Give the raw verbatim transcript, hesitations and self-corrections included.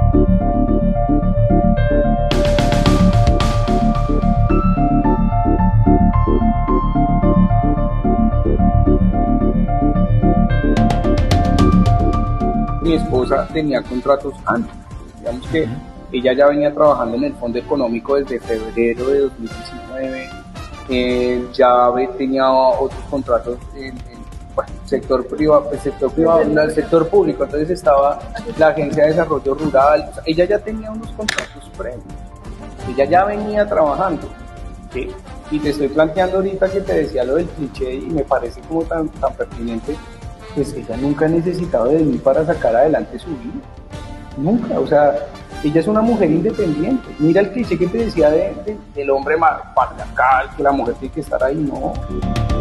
Mi esposa tenía contratos antes, digamos que ella ya venía trabajando en el Fondo Económico desde febrero de dos mil diecinueve, eh, ya tenía otros contratos en el bueno, sector privado, el sector privado, el sector público, entonces estaba la Agencia de Desarrollo Rural, o sea, ella ya tenía unos contratos previos, ella ya venía trabajando, ¿sí? Y te estoy planteando ahorita que te decía lo del cliché y me parece como tan, tan pertinente. Pues ella nunca ha necesitado de mí para sacar adelante su vida, nunca, o sea, ella es una mujer independiente. Mira el cliché que te decía de, de, del hombre patriarcal, que la mujer tiene que estar ahí, no.